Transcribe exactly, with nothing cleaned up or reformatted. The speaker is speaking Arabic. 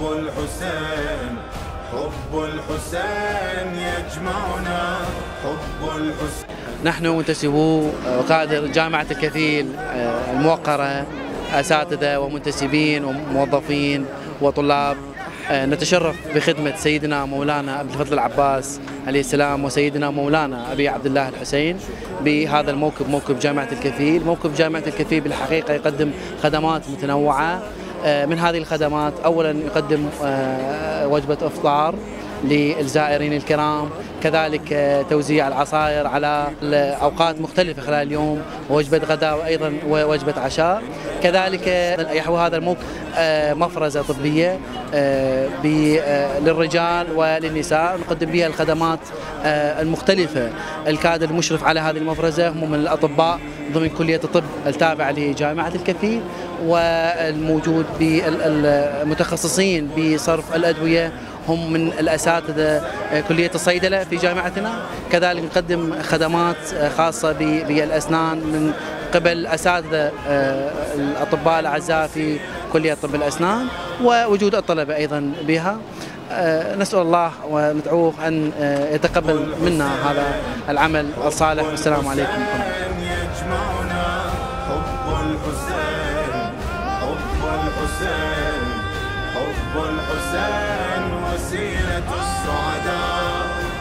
حب الحسين حب الحسين يجمعنا حب الحسين. نحن منتسبو وقائد جامعة الكفيل الموقرة، أساتذة ومنتسبين وموظفين وطلاب، نتشرف بخدمة سيدنا مولانا أبي الفضل العباس عليه السلام وسيدنا مولانا أبي عبد الله الحسين بهذا الموكب، موكب جامعة الكفيل. موكب جامعة الكفيل بالحقيقة يقدم خدمات متنوعة. من هذه الخدمات أولا يقدم وجبة إفطار للزائرين الكرام، كذلك توزيع العصائر على أوقات مختلفة خلال اليوم، ووجبة غداء وأيضا وجبة عشاء. كذلك يحوي هذا الموكب مفرزة طبية للرجال وللنساء، نقدم بها الخدمات المختلفة. الكادر المشرف على هذه المفرزة هم من الأطباء ضمن كلية الطب التابعة لجامعة الكفيل، والموجود بالمتخصصين بصرف الأدوية هم من الأساتذة كلية الصيدلة في جامعتنا. كذلك نقدم خدمات خاصة بالأسنان من قبل أساتذة الأطباء الأعزاء في كلية طب الأسنان، ووجود الطلبة أيضا بها. نسأل الله وندعوه أن يتقبل منا هذا العمل الصالح، والسلام عليكم ورحمة الله. يجمعنا حب الحسين حب الحسين حب الحسين وسيلة السعداء.